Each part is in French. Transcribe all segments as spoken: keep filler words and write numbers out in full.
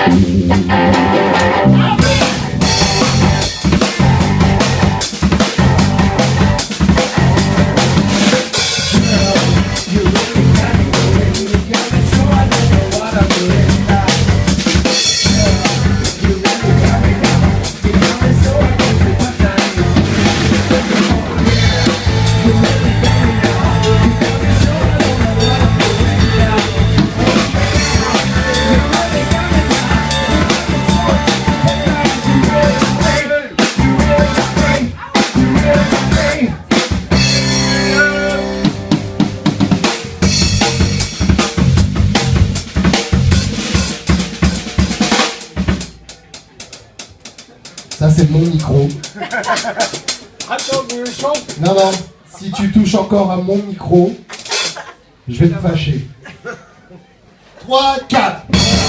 Ça c'est mon micro. Attends, vous le chante. Non, non, si tu touches encore à mon micro, je vais te fâcher. trois, quatre.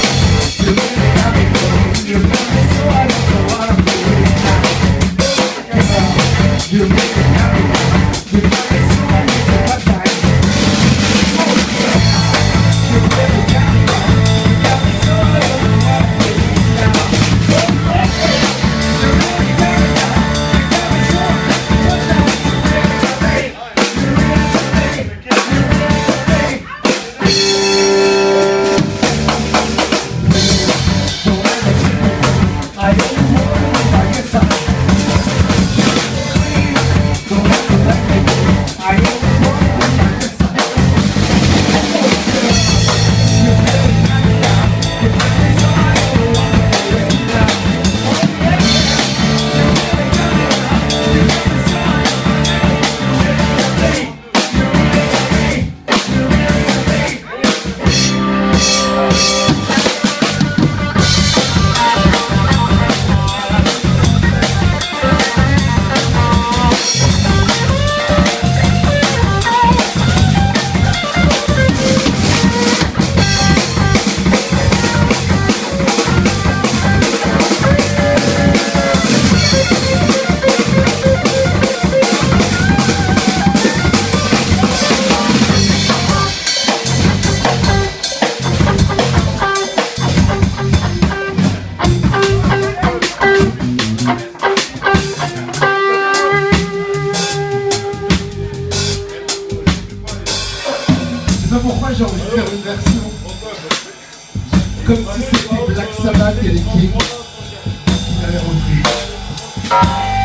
Je sais pas pourquoi j'ai envie de faire une version comme si c'était Black Sabbath et les Kings qui avaient repris.